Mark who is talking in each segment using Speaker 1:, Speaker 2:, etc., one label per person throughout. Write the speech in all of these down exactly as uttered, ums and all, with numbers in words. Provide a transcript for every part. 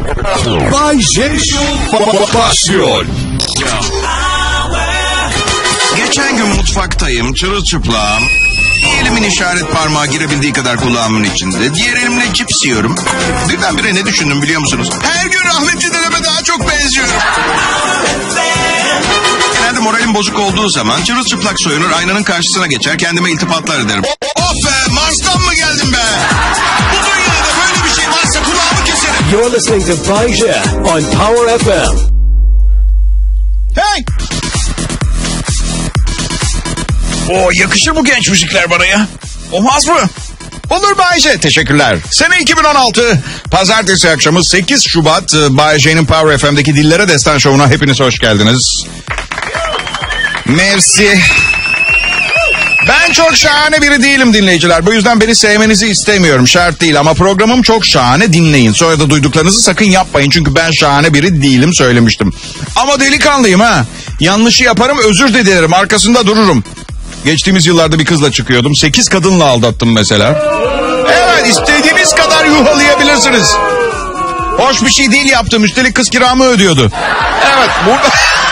Speaker 1: Bay J Show başlıyor.
Speaker 2: Geçen gün mutfaktayım, çırılçıplağım. Bir elimin işaret parmağı girebildiği kadar kulağımın içinde. Diğer elimle cips yiyorum. Birdenbire ne düşündüm biliyor musunuz? Her gün rahmetli dedeme daha çok benziyorum. Genelde moralim bozuk olduğu zaman çırılçıplak soyunur, aynanın karşısına geçer, kendime iltifatlar ederim. Of be, Mars'tan mı geldim be? Bu dünyada böyle bir şey varsa kulağımı keserim.
Speaker 1: You're listening to Bay J on Power F M.
Speaker 2: Hey! Oo, yakışır bu genç müzikler bana ya. Olmaz mı? Olur Bay J, teşekkürler. Sene iki bin on altı, pazartesi akşamı sekiz Şubat, Bay J'nin Power F M'deki Dillere Destan Show'una hepiniz hoş geldiniz. Mersi. Ben çok şahane biri değilim dinleyiciler. Bu yüzden beni sevmenizi istemiyorum. Şart değil ama programım çok şahane, dinleyin. Sonra da duyduklarınızı sakın yapmayın. Çünkü ben şahane biri değilim, söylemiştim. Ama delikanlıyım ha. Yanlışı yaparım, özür de dilerim. Arkasında dururum. Geçtiğimiz yıllarda bir kızla çıkıyordum. Sekiz kadınla aldattım mesela. Evet, istediğiniz kadar yuhalayabilirsiniz. Hoş bir şey değil yaptım. Üstelik kız kiramı ödüyordu. Evet, burada...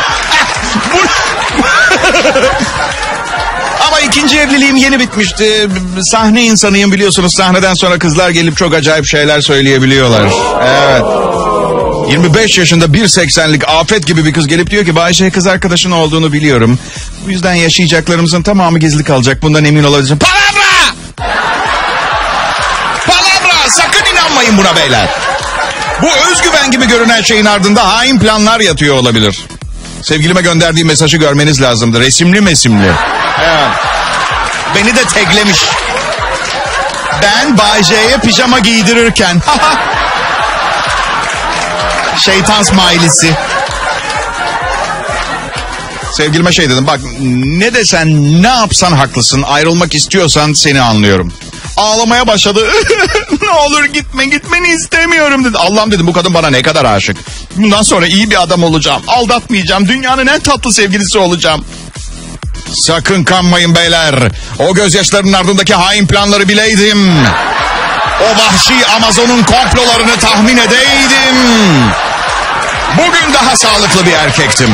Speaker 2: Ama ikinci evliliğim yeni bitmişti. Sahne insanıyım biliyorsunuz. Sahneden sonra kızlar gelip çok acayip şeyler söyleyebiliyorlar. Evet. yirmi beş yaşında bir seksenlik afet gibi bir kız gelip diyor ki Bayşe, kız arkadaşın olduğunu biliyorum. Bu yüzden yaşayacaklarımızın tamamı gizli kalacak. Bundan emin olabilirsin. Palavra! Palavra! Sakın inanmayın buna beyler. Bu özgüven gibi görünen şeyin ardında hain planlar yatıyor olabilir. Sevgilime gönderdiği mesajı görmeniz lazımdı. Resimli mesimli. Evet. Beni de taglemiş. Ben Bay J'ye pijama giydirirken. Şeytan smiley'si. Sevgilime şey dedim, bak ne desen ne yapsan haklısın, ayrılmak istiyorsan seni anlıyorum. Ağlamaya başladı. Ne olur gitme, gitmeni istemiyorum dedi. Allah'ım dedim, bu kadın bana ne kadar aşık. Bundan sonra iyi bir adam olacağım, aldatmayacağım, dünyanın en tatlı sevgilisi olacağım. Sakın kanmayın beyler. O gözyaşlarının ardındaki hain planları bileydim. O vahşi Amazon'un komplolarını tahmin edeydim. Bugün daha sağlıklı bir erkektim.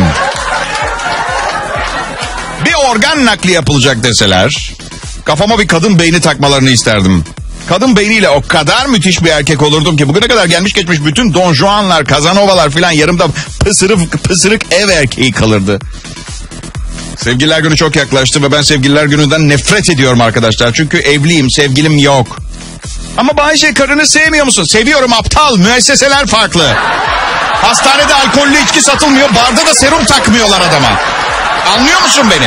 Speaker 2: Bir organ nakli yapılacak deseler, kafama bir kadın beyni takmalarını isterdim. Kadın beyniyle o kadar müthiş bir erkek olurdum ki bugüne kadar gelmiş geçmiş bütün Don Juan'lar, Kazanovalar filan yarımda pısırık, pısırık ev erkeği kalırdı. Sevgililer günü çok yaklaştı ve ben sevgililer gününden nefret ediyorum arkadaşlar. Çünkü evliyim, sevgilim yok. Ama Bayşe, karını sevmiyor musun? Seviyorum aptal, müesseseler farklı. Hastanede alkollü içki satılmıyor, barda da serum takmıyorlar adama. Anlıyor musun beni?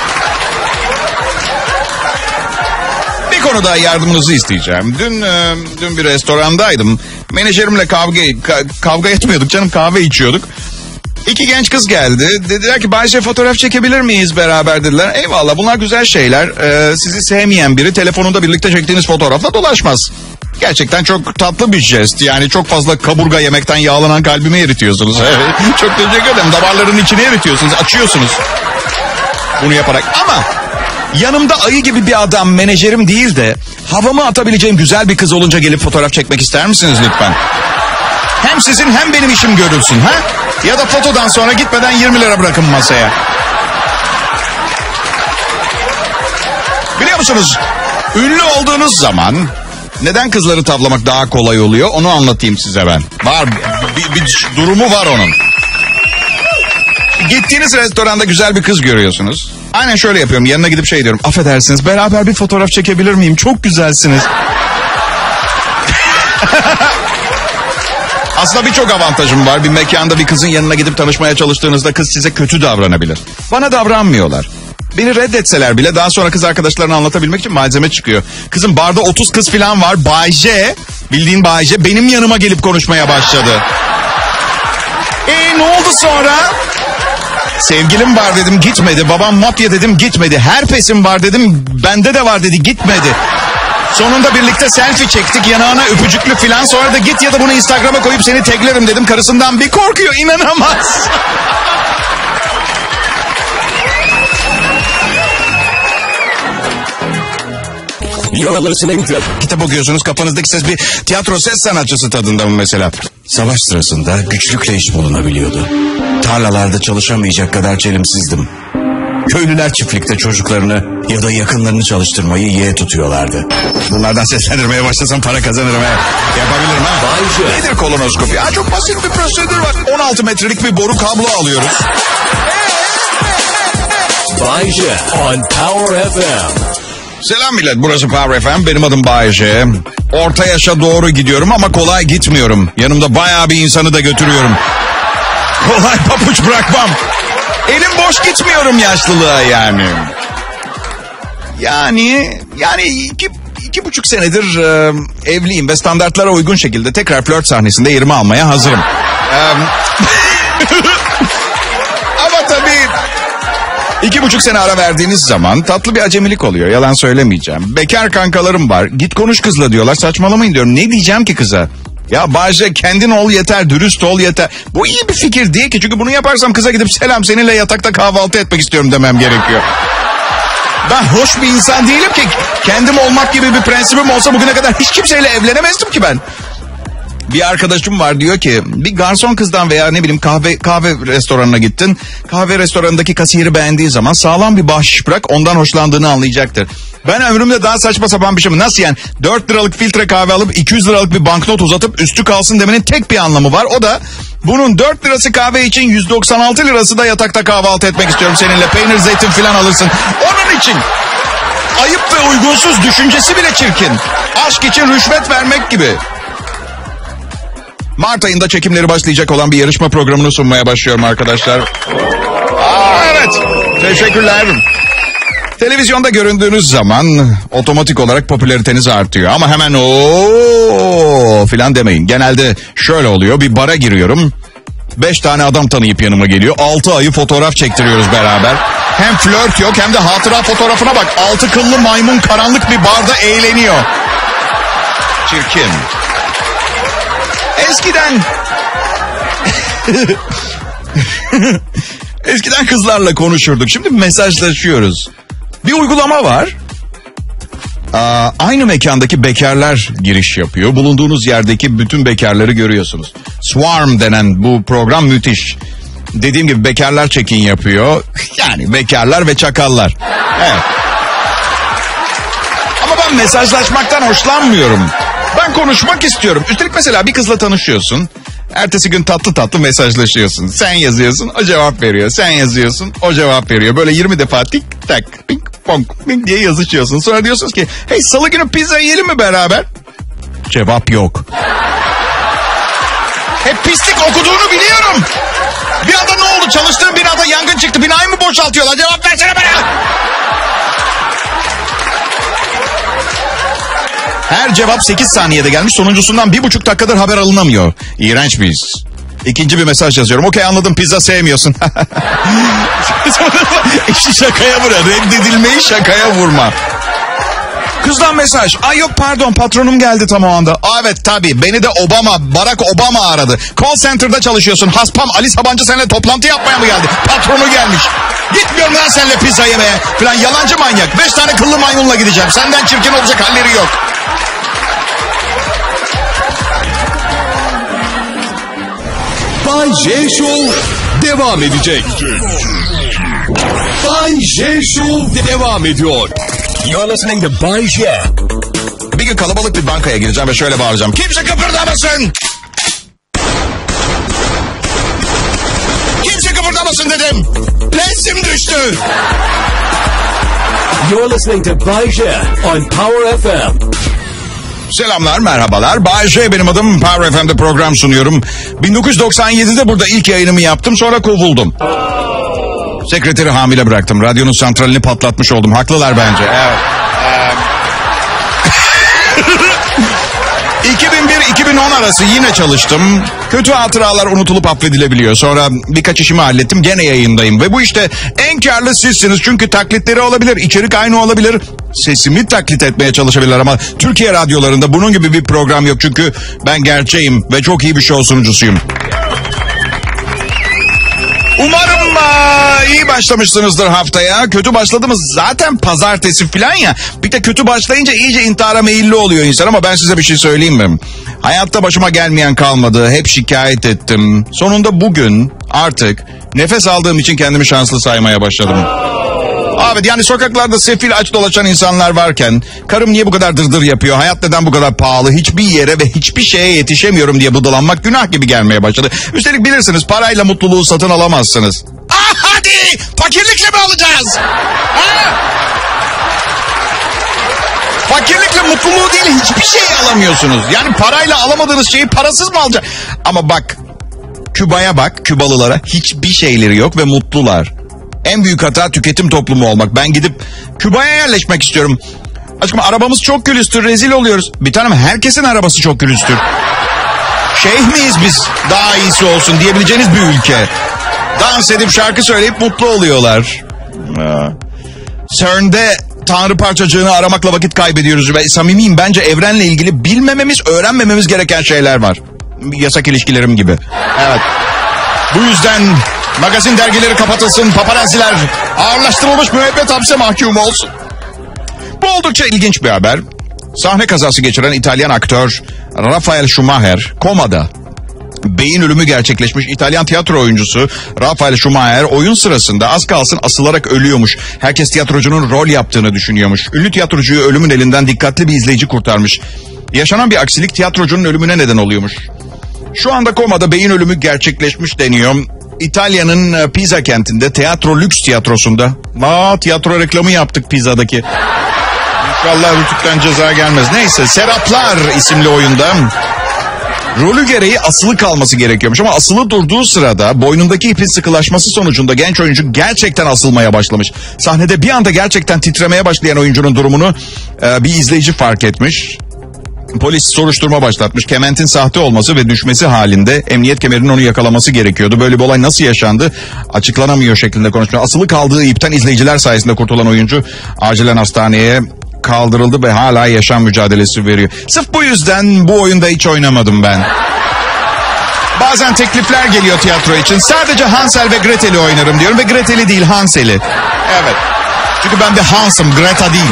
Speaker 2: Bir konuda yardımınızı isteyeceğim. Dün e, dün bir restorandaydım. Menajerimle kavga ka- kavga etmiyorduk canım, kahve içiyorduk. İki genç kız geldi. Dediler ki Bayşe, fotoğraf çekebilir miyiz beraber dediler. Eyvallah, bunlar güzel şeyler. Ee, sizi sevmeyen biri telefonunda birlikte çektiğiniz fotoğrafla dolaşmaz. Gerçekten çok tatlı bir jest. Yani çok fazla kaburga yemekten yağlanan kalbimi eritiyorsunuz. Çok teşekkür ederim. Damarların içini eritiyorsunuz, açıyorsunuz. Bunu yaparak. Ama yanımda ayı gibi bir adam, menajerim değil de havamı atabileceğim güzel bir kız olunca gelip fotoğraf çekmek ister misiniz lütfen? Hem sizin hem benim işim görülsün ha? Ya da fotodan sonra gitmeden yirmi lira bırakın masaya. Biliyor musunuz? Ünlü olduğunuz zaman neden kızları tavlamak daha kolay oluyor? Onu anlatayım size ben. Var bir, bir durumu var onun. Gittiğiniz restoranda güzel bir kız görüyorsunuz. Aynen şöyle yapıyorum. Yanına gidip şey diyorum. Affedersiniz, beraber bir fotoğraf çekebilir miyim? Çok güzelsiniz. Aslında birçok avantajım var. Bir mekanda bir kızın yanına gidip tanışmaya çalıştığınızda kız size kötü davranabilir. Bana davranmıyorlar. Beni reddetseler bile daha sonra kız arkadaşlarına anlatabilmek için malzeme çıkıyor. Kızım, barda otuz kız falan var. Bay J, bildiğin Bay J benim yanıma gelip konuşmaya başladı. Eee ne oldu sonra? Sevgilim var dedim, gitmedi. Babam mafya dedim, gitmedi. Herpesim var dedim, bende de var dedi, gitmedi. Sonunda birlikte selfie çektik, yanağına öpücüklü filan. Sonra da git ya da bunu Instagram'a koyup seni taglerim dedim. Karısından bir korkuyor, inanamaz.
Speaker 1: You're listening to...
Speaker 2: Kitap okuyorsunuz, kafanızdaki ses bir tiyatro ses sanatçısı tadında mı mesela? Savaş sırasında güçlükle iş bulunabiliyordu. Tarlalarda çalışamayacak kadar çelimsizdim. Köylüler çiftlikte çocuklarını ya da yakınlarını çalıştırmayı yeğe tutuyorlardı. Bunlardan seslendirmeye başlasam para kazanırım he. Yapabilirim ha.
Speaker 1: Bayşe.
Speaker 2: Nedir kolonoskopi? Ha, çok basit bir prosedür var. on altı metrelik bir boru kablo alıyoruz.
Speaker 1: Bayşe on Power F M.
Speaker 2: Selam millet, burası Power F M. Benim adım Bayşe. Orta yaşa doğru gidiyorum ama kolay gitmiyorum. Yanımda bayağı bir insanı da götürüyorum. Kolay papuç bırakmam. Elim boş gitmiyorum yaşlılığa yani. Yani yani iki, iki buçuk senedir e, evliyim ve standartlara uygun şekilde tekrar flört sahnesinde yerimi almaya hazırım. E, ama tabii iki buçuk sene ara verdiğiniz zaman tatlı bir acemilik oluyor. Yalan söylemeyeceğim. Bekar kankalarım var. Git konuş kızla diyorlar. Saçmalamayın diyorum. Ne diyeceğim ki kıza? Ya Bayce kendin ol yeter, dürüst ol yeter. Bu iyi bir fikir değil ki. Çünkü bunu yaparsam kıza gidip selam seninle yatakta kahvaltı etmek istiyorum demem gerekiyor. Ben hoş bir insan değilim ki. Kendim olmak gibi bir prensibim olsa bugüne kadar hiç kimseyle evlenemezdim ki ben. Bir arkadaşım var, diyor ki bir garson kızdan veya ne bileyim kahve kahve restoranına gittin. Kahve restoranındaki kasiyeri beğendiği zaman sağlam bir bahşiş bırak, ondan hoşlandığını anlayacaktır. Ben ömrümde daha saçma sapan bir şey mi? Nasıl yani? dört liralık filtre kahve alıp iki yüz liralık bir banknot uzatıp üstü kalsın demenin tek bir anlamı var. O da bunun dört lirası kahve için yüz doksan altı lirası da yatakta kahvaltı etmek istiyorum seninle. Peynir, zeytin filan alırsın. Onun için. Ayıp ve uygunsuz, düşüncesi bile çirkin. Aşk için rüşvet vermek gibi. Mart ayında çekimleri başlayacak olan bir yarışma programını sunmaya başlıyorum arkadaşlar. Aa, evet. Teşekkürler. Televizyonda göründüğünüz zaman otomatik olarak popülariteniz artıyor. Ama hemen ooo filan demeyin. Genelde şöyle oluyor. Bir bara giriyorum. Beş tane adam tanıyıp yanıma geliyor. Altı ayı fotoğraf çektiriyoruz beraber. Hem flört yok hem de hatıra fotoğrafına bak. Altı kıllı maymun karanlık bir barda eğleniyor. Çirkin. Eskiden... Eskiden kızlarla konuşurduk. Şimdi mesajlaşıyoruz. Bir uygulama var. Aa, aynı mekandaki bekarlar giriş yapıyor. Bulunduğunuz yerdeki bütün bekarları görüyorsunuz. Swarm denen bu program müthiş. Dediğim gibi bekarlar check-in yapıyor. Yani bekarlar ve çakallar. Evet. Ama ben mesajlaşmaktan hoşlanmıyorum. Ben konuşmak istiyorum. Üstelik mesela bir kızla tanışıyorsun. Ertesi gün tatlı tatlı mesajlaşıyorsun. Sen yazıyorsun, o cevap veriyor. Sen yazıyorsun, o cevap veriyor. Böyle yirmi defa tik tak, ping pong, ping diye yazışıyorsun. Sonra diyorsunuz ki, hey salı günü pizza yiyelim mi beraber? Cevap yok. Hep pislik okuduğunu biliyorum. Bir anda ne oldu? Çalıştığım binada yangın çıktı. Binayı mı boşaltıyorlar? Cevap versene bana. Her cevap sekiz saniyede gelmiş. Sonuncusundan bir buçuk dakikadır haber alınamıyor. İğrenç bir his. İkinci bir mesaj yazıyorum. Okey anladım, pizza sevmiyorsun. İşte şakaya vur. Reddedilmeyi şakaya vurma. Kızdan mesaj. Ay yok pardon, patronum geldi tam o anda. Aa, evet tabii, beni de Obama, Barack Obama aradı. Call center'da çalışıyorsun. Haspam Ali Sabancı seninle toplantı yapmaya mı geldi? Patronu gelmiş. Gitmiyorum lan seninle pizza yemeye. Falan yalancı manyak. Beş tane kıllı maymunla gideceğim. Senden çirkin olacak halleri yok.
Speaker 1: Bay J Show devam edecek. Bay J Show devam ediyor. You're listening to Bay J.
Speaker 2: Bir gün kalabalık bir bankaya gireceğim ve şöyle bağıracağım. Kimse kıpırdamasın. Kimse kıpırdamasın dedim. Lensim düştü.
Speaker 1: You're listening to Bay J on Power F M.
Speaker 2: Selamlar, merhabalar. Bay J benim adım. Power F M'de program sunuyorum. bin dokuz yüz doksan yedide burada ilk yayınımı yaptım. Sonra kovuldum. Sekreteri hamile bıraktım. Radyonun santralini patlatmış oldum. Haklılar bence. Evet. iki bin bir iki bin on arası yine çalıştım. Kötü hatıralar unutulup affedilebiliyor. Sonra birkaç işimi hallettim. Gene yayındayım. Ve bu işte en karlı sizsiniz. Çünkü taklitleri olabilir. İçerik aynı olabilir. Sesimi taklit etmeye çalışabilirler ama Türkiye radyolarında bunun gibi bir program yok. Çünkü ben gerçeğim ve çok iyi bir show sunucusuyum. Umarım Aa, iyi başlamışsınızdır haftaya. Kötü başladı mı zaten pazartesi falan ya. Bir de kötü başlayınca iyice intihara meyilli oluyor insan. Ama ben size bir şey söyleyeyim mi? Hayatta başıma gelmeyen kalmadı. Hep şikayet ettim. Sonunda bugün artık nefes aldığım için kendimi şanslı saymaya başladım. Abi yani sokaklarda sefil aç dolaşan insanlar varken karım niye bu kadar dırdır yapıyor, hayat neden bu kadar pahalı, hiçbir yere ve hiçbir şeye yetişemiyorum diye bıdılanmak günah gibi gelmeye başladı. Üstelik bilirsiniz parayla mutluluğu satın alamazsınız. Ah hadi fakirlikle mi alacağız? Ha? Fakirlikle mutluluğu değil hiçbir şey alamıyorsunuz. Yani parayla alamadığınız şeyi parasız mı alacak? Ama bak Küba'ya bak, Kübalılara hiçbir şeyleri yok ve mutlular. En büyük hata tüketim toplumu olmak. Ben gidip Küba'ya yerleşmek istiyorum. Aşkım arabamız çok külüstür, rezil oluyoruz. Bir tanem herkesin arabası çok külüstür. Şeyh miyiz biz daha iyisi olsun diyebileceğiniz bir ülke. Dans edip şarkı söyleyip mutlu oluyorlar. C E R N'de Tanrı parçacığını aramakla vakit kaybediyoruz. Ve samimiyim bence evrenle ilgili bilmememiz, öğrenmememiz gereken şeyler var. Yasak ilişkilerim gibi. Evet. Bu yüzden magazin dergileri kapatılsın, paparazziler ağırlaştırılmış müebbet hapse mahkum olsun. Bu oldukça ilginç bir haber. Sahne kazası geçiren İtalyan aktör Raffaele Schumacher komada. Beyin ölümü gerçekleşmiş İtalyan tiyatro oyuncusu Raffaele Schumacher oyun sırasında az kalsın asılarak ölüyormuş. Herkes tiyatrocunun rol yaptığını düşünüyormuş. Ünlü tiyatrocuyu ölümün elinden dikkatli bir izleyici kurtarmış. Yaşanan bir aksilik tiyatrocunun ölümüne neden oluyormuş. Şu anda komada beyin ölümü gerçekleşmiş deniyor. İtalya'nın Pisa kentinde Teatro Lüks tiyatrosunda. Aa, tiyatro reklamı yaptık Pisa'daki. İnşallah Rütük'ten ceza gelmez. Neyse Seraplar isimli oyunda rolü gereği asılı kalması gerekiyormuş. Ama asılı durduğu sırada boynundaki ipin sıkılaşması sonucunda genç oyuncu gerçekten asılmaya başlamış. Sahnede bir anda gerçekten titremeye başlayan oyuncunun durumunu e, bir izleyici fark etmiş. Polis soruşturma başlatmış. Kementin sahte olması ve düşmesi halinde emniyet kemerinin onu yakalaması gerekiyordu. Böyle bir olay nasıl yaşandı açıklanamıyor şeklinde konuşuyor. Asılı kaldığı ipten izleyiciler sayesinde kurtulan oyuncu acilen hastaneye kaldırıldı ve hala yaşam mücadelesi veriyor. Sırf bu yüzden bu oyunda hiç oynamadım ben. Bazen teklifler geliyor tiyatro için. Sadece Hansel ve Gretel'i oynarım diyorum ve Gretel'i değil Hansel'i. Evet. Çünkü ben de Hans'ım, Greta değil.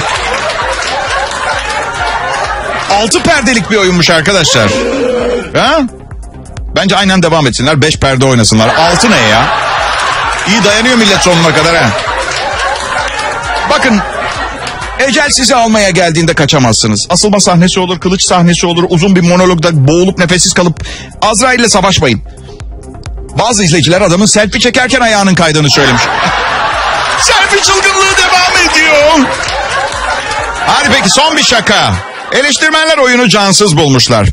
Speaker 2: Altı perdelik bir oyunmuş arkadaşlar. Ha? Bence aynen devam etsinler. Beş perde oynasınlar. Altı ne ya? İyi dayanıyor millet sonuna kadar ha. Bakın. Ecel sizi almaya geldiğinde kaçamazsınız. Asılma sahnesi olur, kılıç sahnesi olur. Uzun bir monologda boğulup nefessiz kalıp Azrail ile savaşmayın. Bazı izleyiciler adamın selfie çekerken ayağının kaydığını söylemiş. Selfie çılgınlığı devam ediyor. Hadi peki son bir şaka. Eleştirmenler oyunu cansız bulmuşlar.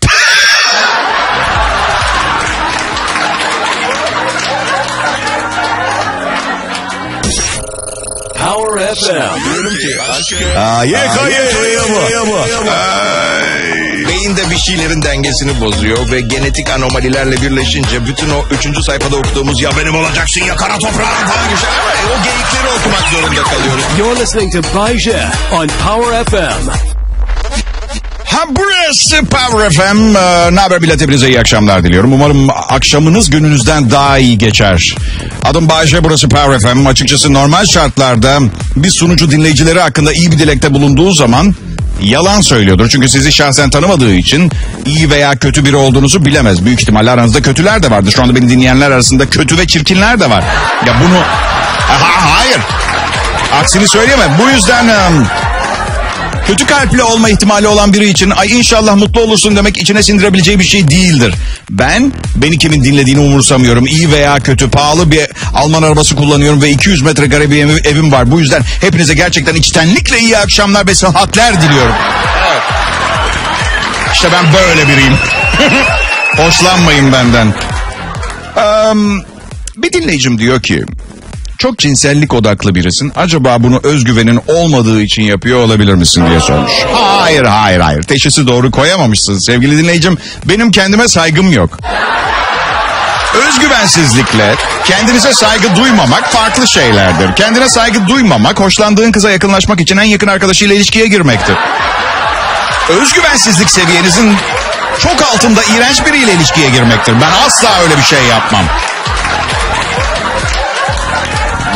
Speaker 1: Power F M.
Speaker 2: Aa, ye kaye bu. Beyinde bir şeylerin dengesini bozuyor ve genetik anomalilerle birleşince bütün o üçüncü sayfada okuduğumuz ya benim olacaksın ya kara toprağın falan gibi şeyler, o geyikleri okumak zorunda kalıyoruz.
Speaker 1: You're listening to Bay J on Power F M.
Speaker 2: Ha burası Power F M. Ee, ne haber millet, hepinize iyi akşamlar diliyorum. Umarım akşamınız gününüzden daha iyi geçer. Adım Bayce, burası Power F M. Açıkçası normal şartlarda bir sunucu dinleyicileri hakkında iyi bir dilekte bulunduğu zaman yalan söylüyordur. Çünkü sizi şahsen tanımadığı için iyi veya kötü biri olduğunuzu bilemez. Büyük ihtimalle aranızda kötüler de vardır. Şu anda beni dinleyenler arasında kötü ve çirkinler de var. Ya bunu... Aha, hayır. Aksini söyleyemem. Bu yüzden... Um... Kötü kalpli olma ihtimali olan biri için ay inşallah mutlu olursun demek içine sindirebileceği bir şey değildir. Ben beni kimin dinlediğini umursamıyorum. İyi veya kötü, pahalı bir Alman arabası kullanıyorum ve iki yüz metrekare bir ev, evim var. Bu yüzden hepinize gerçekten içtenlikle iyi akşamlar ve sıhhatler diliyorum. Evet. İşte ben böyle biriyim. Hoşlanmayın benden. Um, bir dinleyicim diyor ki... Çok cinsellik odaklı birisin. Acaba bunu özgüvenin olmadığı için yapıyor olabilir misin diye sormuş. Hayır, hayır, hayır. Teşhisi doğru koyamamışsın sevgili dinleyicim. Benim kendime saygım yok. Özgüvensizlikle kendinize saygı duymamak farklı şeylerdir. Kendine saygı duymamak, hoşlandığın kıza yakınlaşmak için en yakın arkadaşıyla ilişkiye girmektir. Özgüvensizlik seviyenizin çok altında iğrenç biriyle ilişkiye girmektir. Ben asla öyle bir şey yapmam.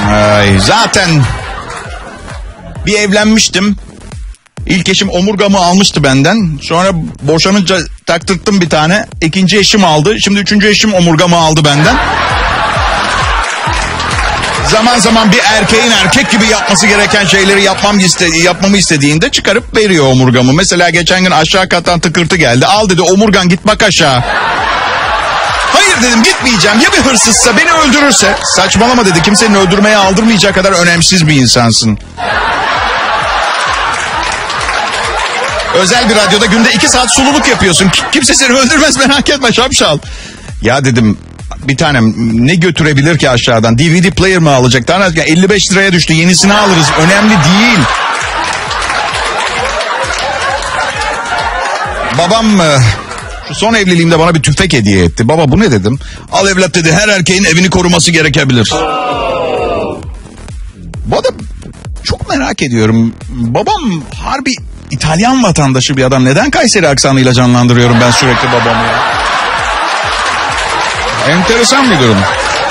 Speaker 2: Ay, zaten bir evlenmiştim. İlk eşim omurgamı almıştı benden. Sonra boşanınca taktırttım bir tane. İkinci eşim aldı. Şimdi üçüncü eşim omurgamı aldı benden. Zaman zaman bir erkeğin erkek gibi yapması gereken şeyleri yapmam iste yapmamı istediğinde çıkarıp veriyor omurgamı. Mesela geçen gün aşağı kattan tıkırtı geldi. Al dedi, omurgan git bak aşağı. Hayır dedim, gitmeyeceğim. Ya bir hırsızsa, beni öldürürse? Saçmalama dedi, kimsenin öldürmeye aldırmayacak kadar önemsiz bir insansın. Özel bir radyoda günde iki saat sululuk yapıyorsun. Kimse seni öldürmez, merak etme şapşal. Ya dedim, bir tanem ne götürebilir ki aşağıdan? D V D player mı alacak? Daha elli beş liraya düştü, yenisini alırız. Önemli değil. Babam şu son evliliğimde bana bir tüfek hediye etti. Baba bu ne dedim? Al evlat dedi, her erkeğin evini koruması gerekebilir. Bu arada çok merak ediyorum. Babam harbi İtalyan vatandaşı bir adam. Neden Kayseri aksanıyla canlandırıyorum ben sürekli babamı ya? Enteresan bir durum.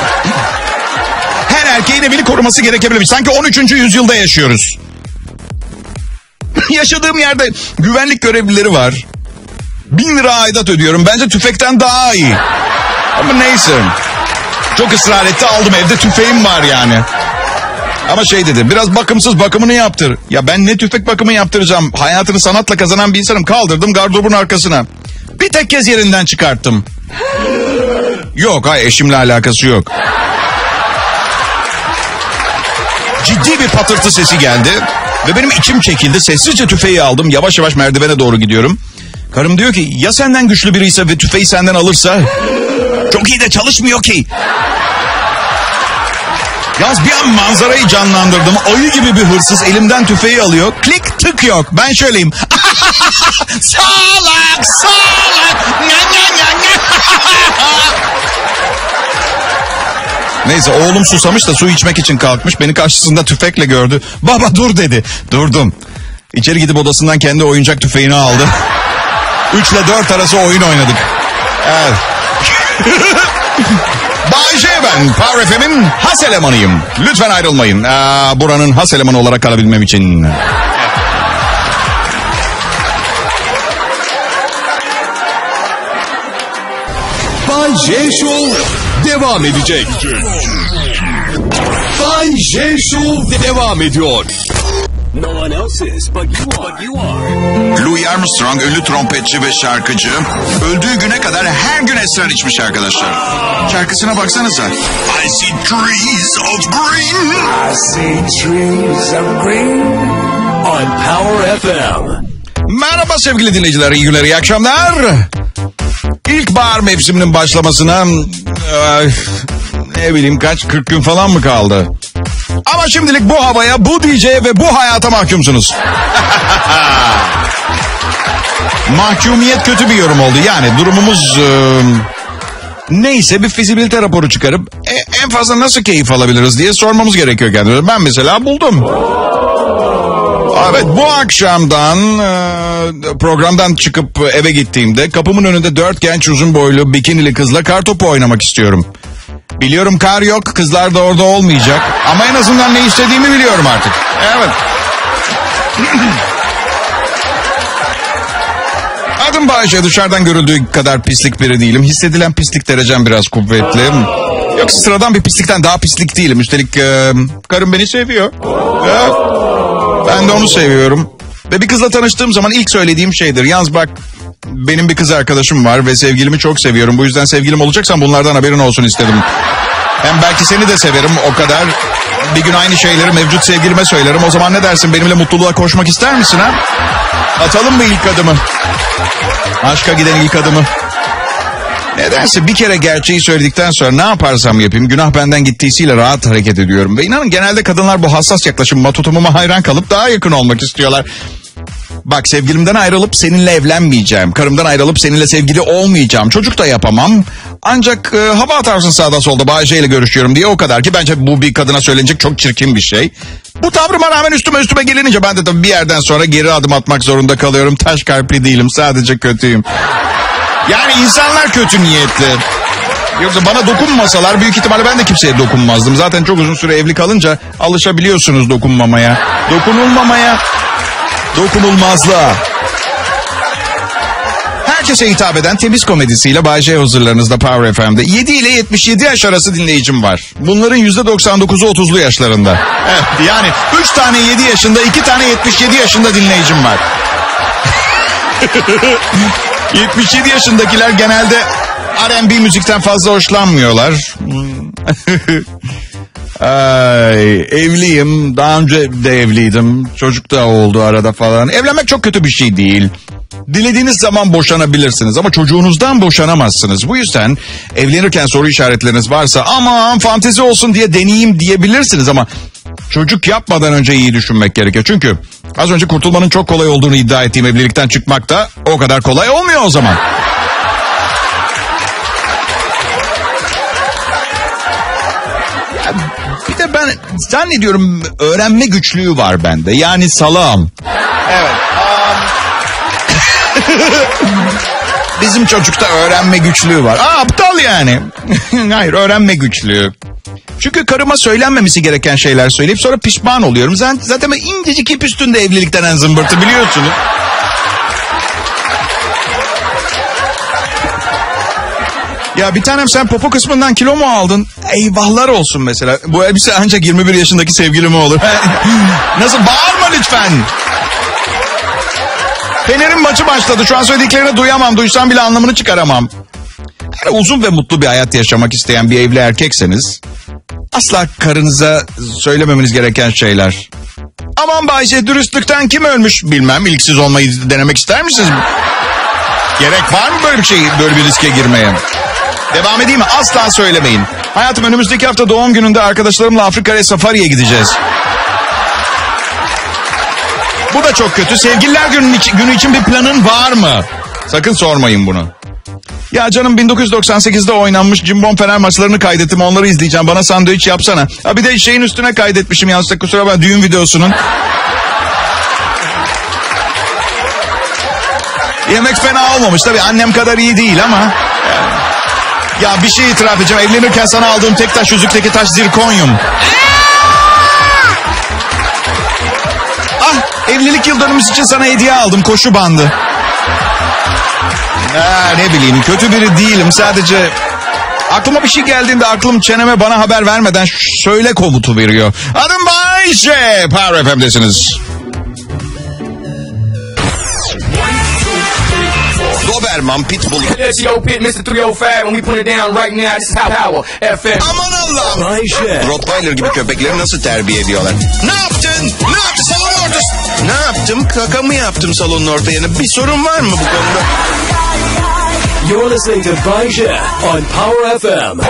Speaker 2: Her erkeğin evini koruması gerekebilirmiş. Sanki on üçüncü yüzyılda yaşıyoruz. Yaşadığım yerde güvenlik görevlileri var. Bin lira aidat ödüyorum. Bence tüfekten daha iyi. Ama neyse. Çok ısrar etti, aldım, evde tüfeğim var yani. Ama şey dedi, biraz bakımsız, bakımını yaptır. Ya ben ne tüfek bakımı yaptıracağım? Hayatını sanatla kazanan bir insanım. Kaldırdım gardırobun arkasına. Bir tek kez yerinden çıkarttım. Yok, hayır, eşimle alakası yok. Ciddi bir patırtı sesi geldi. Ve benim içim çekildi. Sessizce tüfeği aldım. Yavaş yavaş merdivene doğru gidiyorum. Karım diyor ki, ya senden güçlü biriyse ve tüfeği senden alırsa? Çok iyi de çalışmıyor ki. Yalnız bir an manzarayı canlandırdım. Ayı gibi bir hırsız elimden tüfeği alıyor. Klik tık yok. Ben şöyleyim. Salak salak. Neyse, oğlum susamış da su içmek için kalkmış. Beni karşısında tüfekle gördü. Baba dur dedi. Durdum. İçeri gidip odasından kendi oyuncak tüfeğini aldı. Üçle dört arası oyun oynadık. Evet. Bay J ben. Power F M'in has elemanıyım. Lütfen ayrılmayın. Aa, buranın has elemanı olarak kalabilmem için.
Speaker 1: Bay J Show devam edecek. Bay J Show devam ediyor.
Speaker 3: No one else is, but you are. But you are.
Speaker 2: Louis Armstrong, ünlü trompetçi ve şarkıcı, öldüğü güne kadar her gün esrar içmiş arkadaşlar. Şarkısına baksanıza. I see trees of green.
Speaker 3: I see trees of green on Power F M.
Speaker 2: Merhaba sevgili dinleyiciler, iyi günler, iyi akşamlar. İlkbahar mevsiminin başlamasına e, ne bileyim kaç kırk gün falan mı kaldı? Ama şimdilik bu havaya, bu D J'ye ve bu hayata mahkumsunuz. Mahkumiyet kötü bir yorum oldu. Yani durumumuz e, neyse bir fizibilite raporu çıkarıp e, en fazla nasıl keyif alabiliriz diye sormamız gerekiyor kendimize. Ben mesela buldum. Evet, bu akşamdan e, programdan çıkıp eve gittiğimde kapımın önünde dört genç uzun boylu bikinili kızla kartopu oynamak istiyorum. Biliyorum kar yok, kızlar da orada olmayacak ama en azından ne istediğimi biliyorum artık. Evet. Adım Bayşe, dışarıdan görüldüğü kadar pislik biri değilim. Hissedilen pislik derecem biraz kuvvetli. Yoksa sıradan bir pislikten daha pislik değilim. Üstelik e, karım beni seviyor. Evet. Ben de onu seviyorum. Ve bir kızla tanıştığım zaman ilk söylediğim şeydir. Yalnız bak, benim bir kız arkadaşım var ve sevgilimi çok seviyorum. Bu yüzden sevgilim olacaksan bunlardan haberin olsun istedim. Hem belki seni de severim o kadar. Bir gün aynı şeyleri mevcut sevgilime söylerim. O zaman ne dersin, benimle mutluluğa koşmak ister misin ha? Atalım mı ilk adımı? Aşka giden ilk adımı. Nedense bir kere gerçeği söyledikten sonra ne yaparsam yapayım günah benden gittiysiyle rahat hareket ediyorum. Ve inanın genelde kadınlar bu hassas yaklaşımıma, tutumuma hayran kalıp daha yakın olmak istiyorlar. Bak, sevgilimden ayrılıp seninle evlenmeyeceğim. Karımdan ayrılıp seninle sevgili olmayacağım. Çocuk da yapamam. Ancak e, hava atarsın sağda solda, Bayce ile görüşüyorum diye, o kadar ki bence bu bir kadına söylenecek çok çirkin bir şey. Bu tavrıma rağmen üstüme üstüme gelince ben de tabii bir yerden sonra geri adım atmak zorunda kalıyorum. Taş kalpli değilim, sadece kötüyüm. Yani insanlar kötü niyetli. Yoksa bana dokunmasalar büyük ihtimalle ben de kimseye dokunmazdım. Zaten çok uzun süre evli kalınca alışabiliyorsunuz dokunmamaya. Dokunulmamaya, dokunulmazlığa. Herkese hitap eden temiz komedisiyle Bay J huzurlarınızda Power F M'de. yedi ile yetmiş yedi yaş arası dinleyicim var. Bunların yüzde doksan dokuzu otuzlu yaşlarında. Evet, yani üç tane yedi yaşında, iki tane yetmiş yedi yaşında dinleyicim var. yetmiş yedi yaşındakiler genelde R and B müzikten fazla hoşlanmıyorlar. Ay, evliyim. Daha önce de evliydim. Çocuk da oldu arada falan. Evlenmek çok kötü bir şey değil. Dilediğiniz zaman boşanabilirsiniz ama çocuğunuzdan boşanamazsınız. Bu yüzden evlenirken soru işaretleriniz varsa aman fantezi olsun diye deneyeyim diyebilirsiniz ama çocuk yapmadan önce iyi düşünmek gerekiyor. Çünkü az önce kurtulmanın çok kolay olduğunu iddia ettiğim evlilikten çıkmak da o kadar kolay olmuyor o zaman. Bir de ben zannediyorum öğrenme güçlüğü var bende. Yani salağım. Evet. Bizim çocukta öğrenme güçlüğü var. Aa, aptal yani. Hayır, öğrenme güçlüğü. Çünkü karıma söylenmemesi gereken şeyler söyleyip sonra pişman oluyorum. Zaten ben incecik ip üstünde evlilikten en zımbırtı biliyorsunuz. Ya bir tanem sen popo kısmından kilo mu aldın? Eyvahlar olsun mesela. Bu elbise ancak yirmi bir yaşındaki sevgilime olur. Nasıl? Bağırma lütfen. Fener'in maçı başladı. Şu an söylediklerini duyamam. Duysam bile anlamını çıkaramam. Yani uzun ve mutlu bir hayat yaşamak isteyen bir evli erkekseniz asla karınıza söylememeniz gereken şeyler. Aman Bayce, dürüstlükten kim ölmüş bilmem. İlksiz olmayı denemek ister misiniz? Gerek var mı böyle bir şey, böyle bir riske girmeye? Devam edeyim mi? Asla söylemeyin. Hayatım, önümüzdeki hafta doğum gününde arkadaşlarımla Afrika'ya safariye gideceğiz. Bu da çok kötü. Sevgililer günü için, günü için bir planın var mı? Sakın sormayın bunu. Ya canım, bin dokuz yüz doksan sekizde oynanmış Cimbom Fener maçlarını kaydettim. Onları izleyeceğim. Bana sandviç yapsana. Ha, bir de şeyin üstüne kaydetmişim yanlışlıkla, kusura bakma, düğün videosunun. Yemek fena olmamış. Tabii annem kadar iyi değil ama. Ya bir şey itiraf edeceğim. Evlenirken sana aldığım tek taş yüzükteki taş zirkonyum. Ah, evlilik yıl dönümümüz için sana hediye aldım. Koşu bandı. Ha, ne bileyim, kötü biri değilim. Sadece aklıma bir şey geldiğinde aklım çeneme bana haber vermeden söyle komutu veriyor. Adım Bay J. Power F M'desiniz. Doberman Pitbull. Aman Allah'ım. Rottweiler gibi köpekleri nasıl terbiye ediyorlar? Ne yaptın? Ne yaptın salonun ortası? Ne yaptım? Kaka mı yaptım salonun orta yerine? Bir sorun var mı bu konuda?
Speaker 3: You're listening to Bay J on Power F M.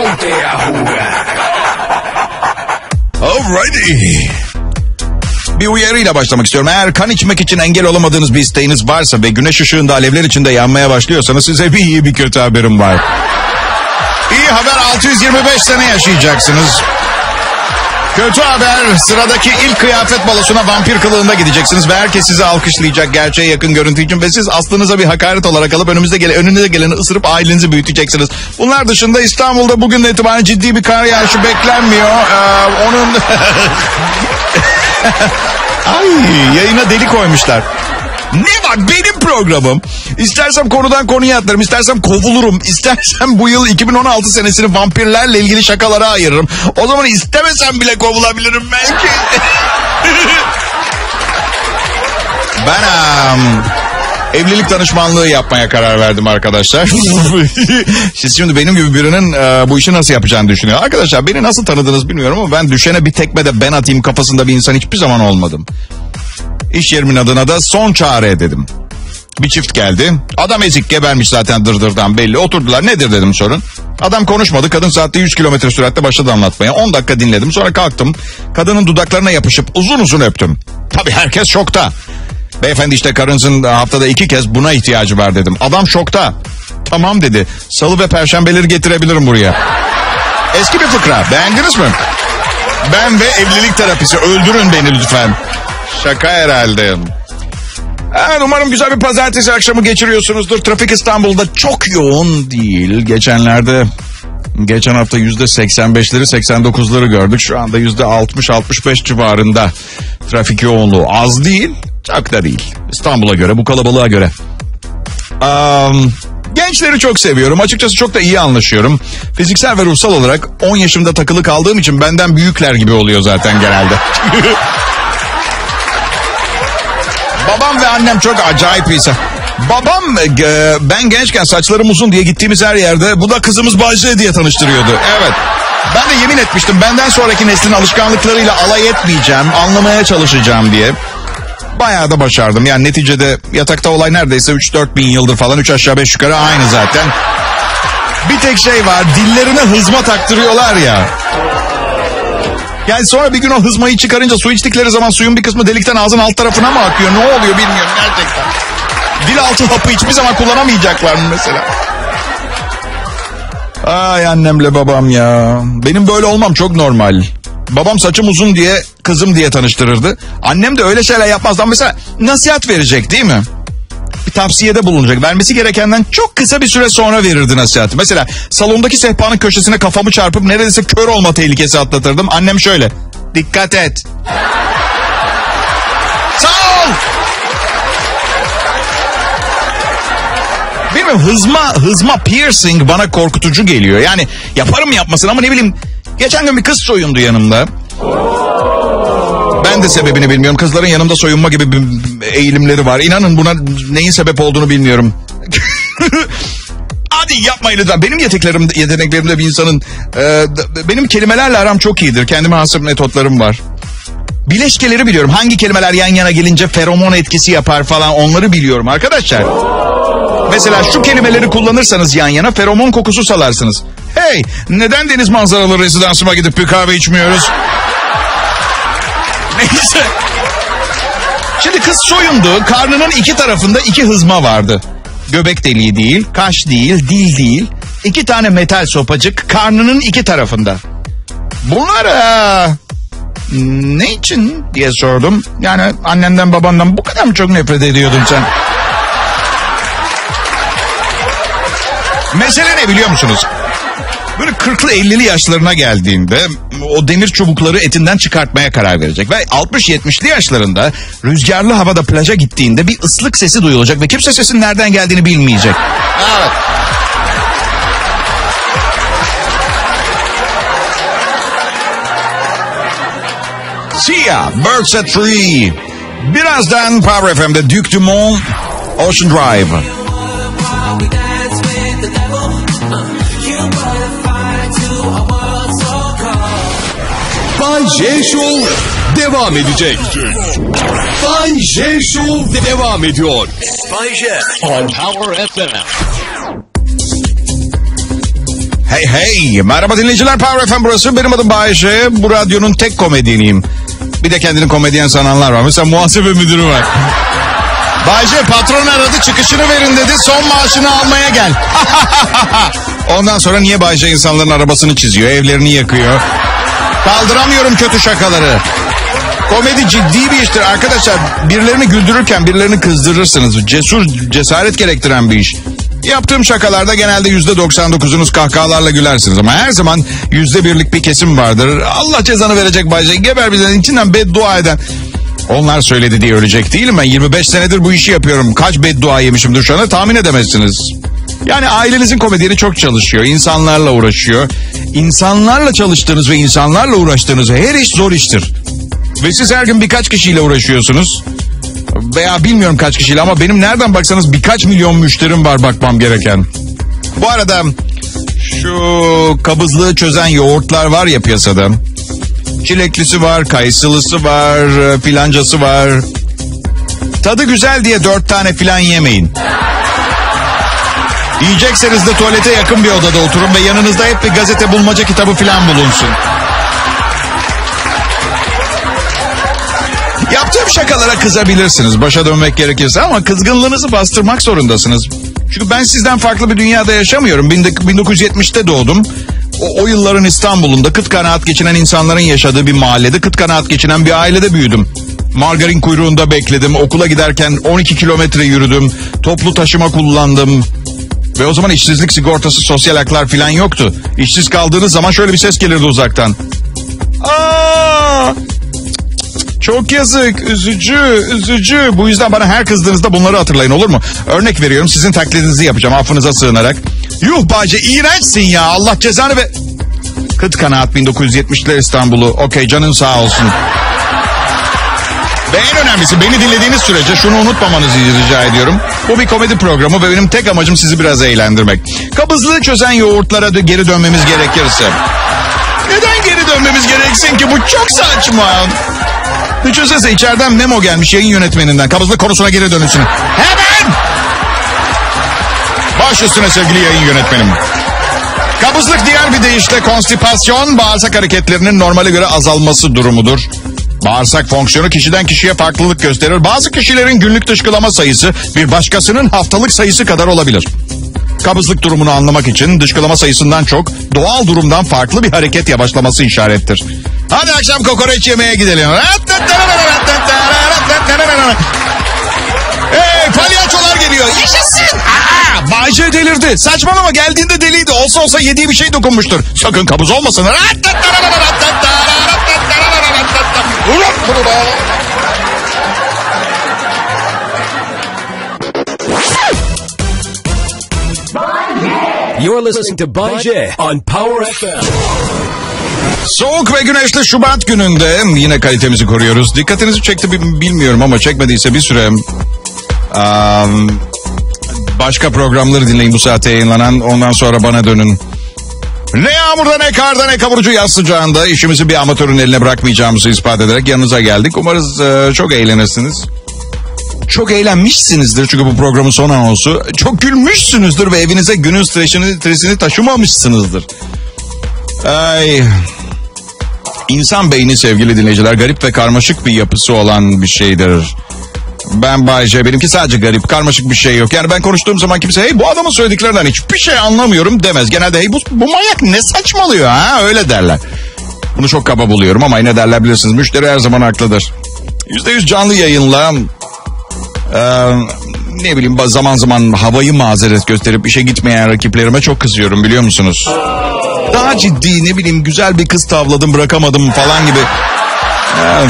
Speaker 2: Alrighty. Bir uyarıyla başlamak istiyorum. Eğer kan içmek için engel olamadığınız bir isteğiniz varsa ve güneş ışığında alevler içinde yanmaya başlıyorsanız size bir iyi bir kötü haberim var. İyi haber, altı yüz yirmi beş sene yaşayacaksınız. Kötü haber, sıradaki ilk kıyafet balosuna vampir kılığında gideceksiniz ve herkes sizi alkışlayacak gerçeğe yakın görüntü için ve siz aslınıza bir hakaret olarak alıp önümüzde gele, önünüze geleni ısırıp ailenizi büyüteceksiniz. Bunlar dışında İstanbul'da bugün itibaren ciddi bir kar yağışı beklenmiyor. Ee, onun... Ay, yayına deli koymuşlar. Ne var, benim programım. İstersem konudan konuya atlarım, istersem kovulurum, istersem bu yıl iki bin on altı senesini vampirlerle ilgili şakalara ayırırım. O zaman istemesem bile kovulabilirim belki. Ben um, evlilik danışmanlığı yapmaya karar verdim arkadaşlar. Siz şimdi benim gibi birinin uh, bu işi nasıl yapacağını düşünüyor. Arkadaşlar, beni nasıl tanıdınız bilmiyorum ama ben düşene bir tekme de ben atayım kafasında bir insan hiçbir zaman olmadım. İş yerimin adına da son çare dedim. Bir çift geldi. Adam ezik, gebermiş zaten dırdırdan belli. Oturdular. Nedir dedim sorun. Adam konuşmadı. Kadın saatte yüz kilometre süratle başladı anlatmaya. on dakika dinledim. Sonra kalktım. Kadının dudaklarına yapışıp uzun uzun öptüm. Tabii herkes şokta. Beyefendi, işte karınızın haftada iki kez buna ihtiyacı var dedim. Adam şokta. Tamam dedi. Salı ve perşembeleri getirebilirim buraya. Eski bir fıkra. Beğendiniz mi? Ben ve evlilik terapisi. Öldürün beni lütfen. Şaka herhalde. Evet, umarım güzel bir pazartesi akşamı geçiriyorsunuzdur. Trafik İstanbul'da çok yoğun değil. Geçenlerde Geçen hafta yüzde seksen beşleri seksen dokuzları gördük. Şu anda yüzde altmış altmış beş civarında trafik yoğunluğu. Az değil, çok da değil. İstanbul'a göre, bu kalabalığa göre. Um, gençleri çok seviyorum. Açıkçası çok da iyi anlaşıyorum. Fiziksel ve ruhsal olarak on yaşımda takılı kaldığım için benden büyükler gibi oluyor zaten genelde. Babam ve annem çok acayip insan. Babam e, ben gençken saçlarım uzun diye gittiğimiz her yerde bu da kızımız Bayce diye tanıştırıyordu. Evet. Ben de yemin etmiştim benden sonraki neslin alışkanlıklarıyla alay etmeyeceğim, anlamaya çalışacağım diye. Bayağı da başardım. Yani neticede yatakta olay neredeyse üç dört bin yıldır falan, üç aşağı beş yukarı aynı zaten. Bir tek şey var, dillerine hızma taktırıyorlar ya. Yani sonra bir gün o hızmayı çıkarınca su içtikleri zaman suyun bir kısmı delikten ağzın alt tarafına mı akıyor? Ne oluyor bilmiyorum gerçekten. Dil altı hapı hiçbir zaman kullanamayacaklar mı mesela? Ay annemle babam ya. Benim böyle olmam çok normal. Babam saçım uzun diye kızım diye tanıştırırdı. Annem de öyle şeyler yapmazdan mesela nasihat verecek değil mi? Bir tavsiyede bulunacak. Vermesi gerekenden çok kısa bir süre sonra verirdi nasihatı. Mesela salondaki sehpanın köşesine kafamı çarpıp neredeyse kör olma tehlikesi atlatırdım. Annem şöyle. Dikkat et. Sağ ol. Bilmiyorum, hızma, hızma piercing bana korkutucu geliyor. Yani yaparım yapmasın ama ne bileyim. Geçen gün bir kız soyundu yanımda. Ben de sebebini bilmiyorum. Kızların yanımda soyunma gibi bir eğilimleri var. İnanın buna neyin sebep olduğunu bilmiyorum. Hadi yapmayın lütfen. Benim yeteneklerim, yeteneklerimde bir insanın... E, benim kelimelerle aram çok iyidir. Kendime has metotlarım var. Bileşkeleri biliyorum. Hangi kelimeler yan yana gelince feromon etkisi yapar falan, onları biliyorum arkadaşlar. Mesela şu kelimeleri kullanırsanız yan yana feromon kokusu salarsınız. Hey, neden deniz manzaralı rezidansıma gidip bir kahve içmiyoruz? Neyse. Şimdi kız soyundu. Karnının iki tarafında iki hızma vardı. Göbek deliği değil, kaş değil, dil değil. İki tane metal sopacık karnının iki tarafında. Bunlar ee, ne için diye sordum. Yani annenden babandan bu kadar mı çok nefret ediyordun sen? Mesele ne biliyor musunuz? Böyle kırklı ellili yaşlarına geldiğinde o demir çubukları etinden çıkartmaya karar verecek. Ve altmış yetmişli yaşlarında rüzgarlı havada plaja gittiğinde bir ıslık sesi duyulacak ve kimse sesin nereden geldiğini bilmeyecek. Evet. Sia, Birds at Three. Birazdan Power F M'de Duke Dumont, Ocean Drive.
Speaker 1: Bay J Show devam edecek. Bay J Show devam ediyor. Bay J on Power F M.
Speaker 2: Hey hey, merhaba dinleyiciler, Power F M burası. Benim adım Bay J. Bu radyonun tek komedyeniyim. Bir de kendini komedyen sananlar var. Mesela muhasebe müdürü var. Bay J, patron aradı, çıkışını verin dedi, son maaşını almaya gel. Ondan sonra niye Bay J insanların arabasını çiziyor, evlerini yakıyor? Kaldıramıyorum kötü şakaları. Komedi ciddi bir iştir arkadaşlar. Birilerini güldürürken birilerini kızdırırsınız. Cesur, cesaret gerektiren bir iş. Yaptığım şakalarda genelde yüzde doksan dokuzunuz kahkahalarla gülersiniz. Ama her zaman yüzde birlik bir kesim vardır. Allah cezanı verecek Bay J, geber bizden, içinden beddua eden. Onlar söyledi diye ölecek değilim ben. yirmi beş senedir bu işi yapıyorum. Kaç beddua yemişimdir şu anda tahmin edemezsiniz. Yani ailenizin komedyeni çok çalışıyor. İnsanlarla uğraşıyor. İnsanlarla çalıştığınız ve insanlarla uğraştığınız her iş zor iştir. Ve siz her gün birkaç kişiyle uğraşıyorsunuz. Veya bilmiyorum kaç kişiyle ama benim nereden baksanız birkaç milyon müşterim var bakmam gereken. Bu arada şu kabızlığı çözen yoğurtlar var ya piyasada. Çileklisi var, kayısılısı var, filancası var. Tadı güzel diye dört tane filan yemeyin. Yiyecekseniz de tuvalete yakın bir odada oturun ve yanınızda hep bir gazete bulmaca kitabı filan bulunsun. Yaptığım şakalara kızabilirsiniz başa dönmek gerekirse ama kızgınlığınızı bastırmak zorundasınız. Çünkü ben sizden farklı bir dünyada yaşamıyorum. bin dokuz yüz yetmişte doğdum. O, o yılların İstanbul'unda kıt kanaat geçinen insanların yaşadığı bir mahallede kıt kanaat geçinen bir ailede büyüdüm. Margarin kuyruğunda bekledim. Okula giderken on iki kilometre yürüdüm. Toplu taşıma kullandım. Ve o zaman işsizlik sigortası, sosyal haklar falan yoktu. İşsiz kaldığınız zaman şöyle bir ses gelirdi uzaktan. Aa! Çok yazık, üzücü, üzücü. Bu yüzden bana her kızdığınızda bunları hatırlayın, olur mu? Örnek veriyorum, sizin taklidinizi yapacağım affınıza sığınarak. Yuh Bayce, iğrençsin ya, Allah cezanı ve... Kıt kanaat bin dokuz yüz yetmişler İstanbul'u. Okey, canın sağ olsun. Ve en önemlisi, beni dinlediğiniz sürece şunu unutmamanızı rica ediyorum. Bu bir komedi programı ve benim tek amacım sizi biraz eğlendirmek. Kabızlığı çözen yoğurtlara da geri dönmemiz gerekirse. Neden geri dönmemiz gereksin ki? Bu çok saçma. Düşünsenize, içeriden memo gelmiş yayın yönetmeninden. Kabızlık konusuna geri dönülsün. Hemen! Baş üstüne sevgili yayın yönetmenim. Kabızlık diğer bir deyişle konstipasyon, bağırsak hareketlerinin normale göre azalması durumudur. Bağırsak fonksiyonu kişiden kişiye farklılık gösterir. Bazı kişilerin günlük dışkılama sayısı bir başkasının haftalık sayısı kadar olabilir. Kabızlık durumunu anlamak için dışkılama sayısından çok doğal durumdan farklı bir hareket yavaşlaması işarettir. Hadi akşam kokoreç yemeye gidelim. Hey, palyaçolar geliyor. Yaşasın. Aa, Bayce delirdi. Saçmalama, geldiğinde deliydi. Olsa olsa yediği bir şey dokunmuştur. Sakın kabız olmasın.
Speaker 1: You're listening to Bay J on Power F M.
Speaker 2: Soğuk ve güneşli Şubat gününde yine kalitemizi koruyoruz. Dikkatinizi çekti bilmiyorum ama çekmediyse bir süre um, başka programları dinleyin bu saate yayınlanan. Ondan sonra bana dönün. Ne yağmurda, ne karda, ne kavurucu yaz sıcağında işimizi bir amatörün eline bırakmayacağımızı ispat ederek yanınıza geldik. Umarız uh, çok eğlenirsiniz. Çok eğlenmişsinizdir çünkü bu programın son anonsu. Çok gülmüşsünüzdür ve evinize günün stresini, stresini taşımamışsınızdır. Ay... İnsan beyni sevgili dinleyiciler garip ve karmaşık bir yapısı olan bir şeydir. Ben Bayce, benimki sadece garip, karmaşık bir şey yok. Yani ben konuştuğum zaman kimse hey bu adamın söylediklerinden hiçbir şey anlamıyorum demez. Genelde hey bu, bu manyak ne saçmalıyor ha öyle derler. Bunu çok kaba buluyorum ama yine derler bilirsiniz. Müşteri her zaman haklıdır. yüzde yüz canlı yayınla e, ne bileyim zaman zaman havayı mazeret gösterip işe gitmeyen rakiplerime çok kızıyorum biliyor musunuz? Daha ciddi ne bileyim güzel bir kız tavladım bırakamadım falan gibi. Ee,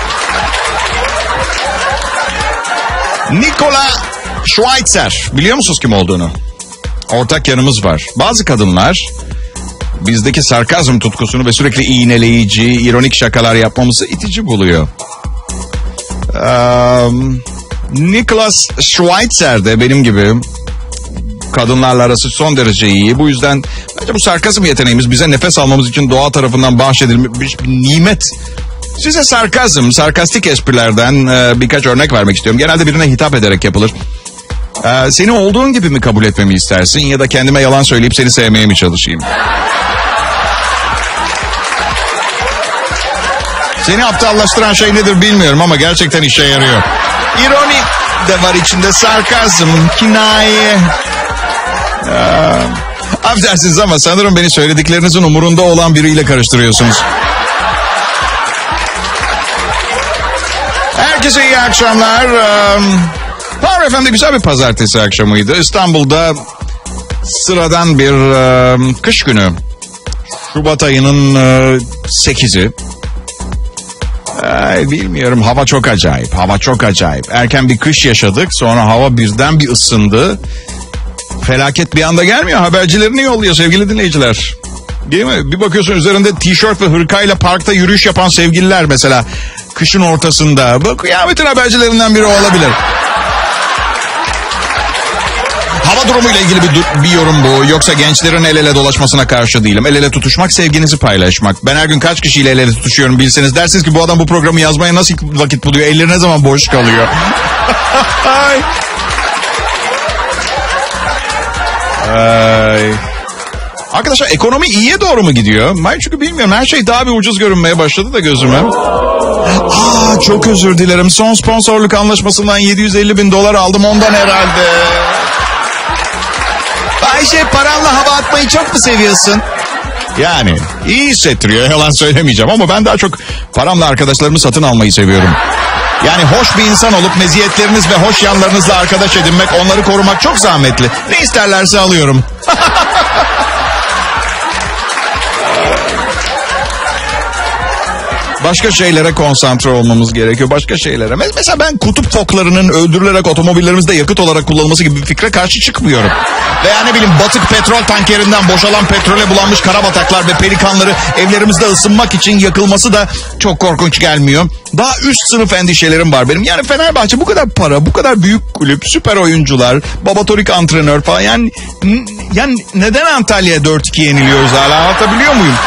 Speaker 2: Nikola Schweitzer biliyor musunuz kim olduğunu? Ortak yanımız var. Bazı kadınlar bizdeki sarkazm tutkusunu ve sürekli iğneleyici, ironik şakalar yapmamızı itici buluyor. Ee, Nicholas Schweitzer de benim gibi kadınlarla arası son derece iyi. Bu yüzden bence bu sarkazm yeteneğimiz bize nefes almamız için doğa tarafından bahşedilmiş bir nimet. Size sarkazm, sarkastik esprilerden e, birkaç örnek vermek istiyorum. Genelde birine hitap ederek yapılır. E, seni olduğun gibi mi kabul etmemi istersin ya da kendime yalan söyleyip seni sevmeye mi çalışayım? Seni aptallaştıran şey nedir bilmiyorum ama gerçekten işe yarıyor. İroni de var içinde, sarkazm, kinaye. Ee, affedersiniz ama sanırım beni söylediklerinizin umurunda olan biriyle karıştırıyorsunuz. Herkese iyi akşamlar. Ee, Power F M'de güzel bir pazartesi akşamıydı. İstanbul'da sıradan bir e, kış günü. Şubat ayının e, sekizi. Ay, bilmiyorum, hava çok acayip. Hava çok acayip. Erken bir kış yaşadık. Sonra hava birden bir ısındı. Felaket bir anda gelmiyor. Habercilerini yolluyor sevgili dinleyiciler. Değil mi? Bir bakıyorsun üzerinde tişört ve hırkayla parkta yürüyüş yapan sevgililer mesela. Kışın ortasında. Bu kıyametin habercilerinden biri olabilir. Hava durumuyla ilgili bir, bir yorum bu. Yoksa gençlerin el ele dolaşmasına karşı değilim. El ele tutuşmak, sevginizi paylaşmak. Ben her gün kaç kişiyle el ele tutuşuyorum bilseniz. Dersiniz ki bu adam bu programı yazmaya nasıl vakit buluyor? Elleri ne zaman boş kalıyor? Ay. Ay. Arkadaşlar ekonomi iyiye doğru mu gidiyor? Ben çünkü bilmiyorum. Her şey daha bir ucuz görünmeye başladı da gözüme. Aa, çok özür dilerim. Son sponsorluk anlaşmasından yedi yüz elli bin dolar aldım ondan herhalde. Ayşe, paranla hava atmayı çok mu seviyorsun? Yani iyi hissettiriyor, yalan söylemeyeceğim ama ben daha çok paramla arkadaşlarımı satın almayı seviyorum. Yani hoş bir insan olup meziyetleriniz ve hoş yanlarınızla arkadaş edinmek, onları korumak çok zahmetli. Ne isterlerse alıyorum. Başka şeylere konsantre olmamız gerekiyor. Başka şeylere. Mesela ben kutup foklarının öldürülerek otomobillerimizde yakıt olarak kullanılması gibi bir fikre karşı çıkmıyorum. Veya ne bileyim batık petrol tankerinden boşalan petrole bulanmış karabataklar ve pelikanları evlerimizde ısınmak için yakılması da çok korkunç gelmiyor. Daha üst sınıf endişelerim var benim. Yani Fenerbahçe bu kadar para, bu kadar büyük kulüp, süper oyuncular, babatorik antrenör falan. Yani, yani neden Antalya'ya dört iki yeniliyoruz hala, anlatabiliyor muyum?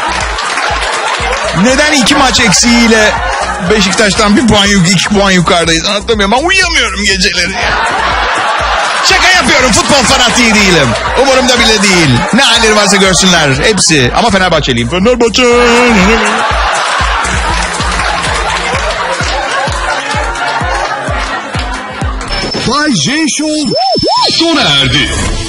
Speaker 2: Neden iki maç eksiğiyle Beşiktaş'tan bir puan yuk, iki puan yukarıdayız, anlatamıyorum. Ben uyuyamıyorum geceleri. Şaka yapıyorum, futbol fanatiği değilim. Umurumda bile değil. Ne halleri varsa görsünler, hepsi. Ama Fenerbahçeliyim. Fenerbahçe.
Speaker 1: Bay J Show sona erdi.